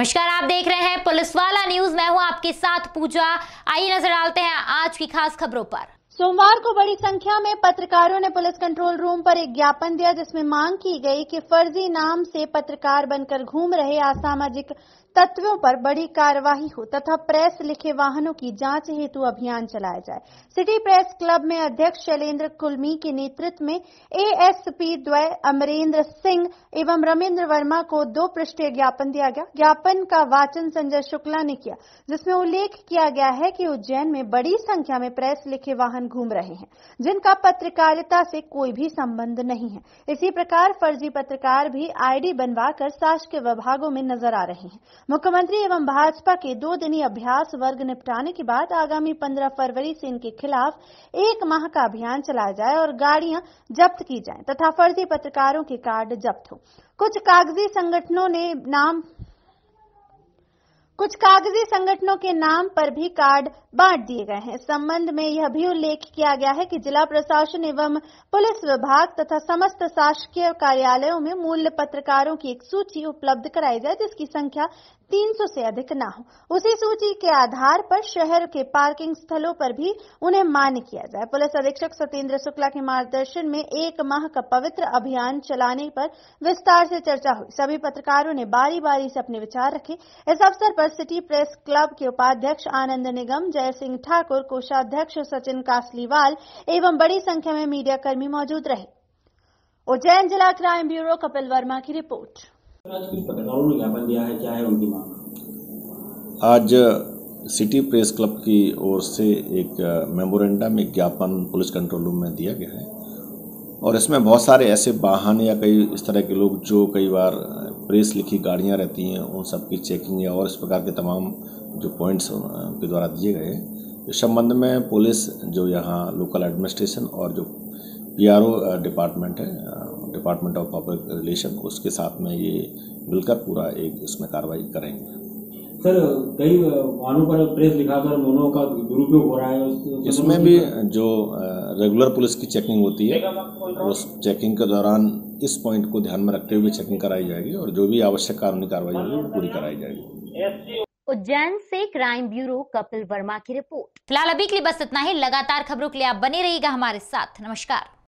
नमस्कार, आप देख रहे हैं पुलिस वाला न्यूज। मैं हूं आपके साथ पूजा। आइए नजर डालते हैं आज की खास खबरों पर। सोमवार को बड़ी संख्या में पत्रकारों ने पुलिस कंट्रोल रूम पर एक ज्ञापन दिया, जिसमें मांग की गई कि फर्जी नाम से पत्रकार बनकर घूम रहे असामाजिक तत्वों पर बड़ी कार्यवाही हो तथा प्रेस लिखे वाहनों की जांच हेतु अभियान चलाया जाए। सिटी प्रेस क्लब में अध्यक्ष शैलेंद्र कुलमी के नेतृत्व में एएसपी द्वय अमरेंद्र सिंह एवं रमेंद्र वर्मा को 2 पृष्ठीय ज्ञापन दिया गया। ज्ञापन का वाचन संजय शुक्ला ने किया, जिसमें उल्लेख किया गया है कि उज्जैन में बड़ी संख्या में प्रेस लिखे वाहन घूम रहे हैं, जिनका पत्रकारिता से कोई भी संबंध नहीं है। इसी प्रकार फर्जी पत्रकार भी आईडी बनवाकर शासकीय विभागों में नजर आ रहे हैं। मुख्यमंत्री एवं भाजपा के 2 दिनी अभ्यास वर्ग निपटाने के बाद आगामी 15 फरवरी से इनके खिलाफ 1 माह का अभियान चलाया जाए और गाड़ियां जब्त की जाएं तथा फर्जी पत्रकारों के कार्ड जब्त हो। कुछ कागजी संगठनों के नाम पर भी कार्ड बांट दिए गए हैं। इस संबंध में यह भी उल्लेख किया गया है कि जिला प्रशासन एवं पुलिस विभाग तथा समस्त शासकीय कार्यालयों में मूल्य पत्रकारों की एक सूची उपलब्ध कराई जाए, जिसकी संख्या 300 से अधिक न हो। उसी सूची के आधार पर शहर के पार्किंग स्थलों पर भी उन्हें मान्य किया जाए। पुलिस अधीक्षक सत्येंद्र शुक्ला के मार्गदर्शन में 1 माह का पवित्र अभियान चलाने पर विस्तार से चर्चा हुई। सभी पत्रकारों ने बारी बारी से अपने विचार रखे। इस अवसर पर सिटी प्रेस क्लब के उपाध्यक्ष आनंद निगम, जय सिंह ठाकुर, कोषाध्यक्ष सचिन कासलीवाल एवं बड़ी संख्या में मीडिया कर्मी मौजूद रहे। उज्जैन जिला क्राइम ब्यूरो कपिल वर्मा की रिपोर्ट। आज कुछ पत्रकारों ने ज्ञापन दिया है, क्या है उनकी मांग? आज सिटी प्रेस क्लब की ओर से एक मेमोरेंडम में ज्ञापन पुलिस कंट्रोल रूम में दिया गया है और इसमें बहुत सारे ऐसे वाहन या कई इस तरह के लोग जो कई बार प्रेस लिखी गाड़ियां रहती हैं, उन सब की चेकिंग या और इस प्रकार के तमाम जो पॉइंट्स के द्वारा दिए गए। इस संबंध में पुलिस जो यहाँ लोकल एडमिनिस्ट्रेशन और जो पीआरओ डिपार्टमेंट है, डिपार्टमेंट ऑफ पब्लिक रिलेशन, उसके साथ में ये मिलकर पूरा एक इसमें कार्रवाई करेंगे। सर, कई वाहनों पर प्रेस लिखाकर दोनों का दुरुपयोग हो रहा है। इसमें भी जो रेगुलर पुलिस की चेकिंग होती है, उस चेकिंग के दौरान इस पॉइंट को ध्यान में रखते हुए चेकिंग कराई जाएगी और जो भी आवश्यक कानूनी कार्रवाई होगी वो पूरी कराई जाएगी। उज्जैन से क्राइम ब्यूरो कपिल वर्मा की रिपोर्ट। फिलहाल अभी के लिए बस इतना ही। लगातार खबरों के लिए आप बने रहिएगा हमारे साथ। नमस्कार।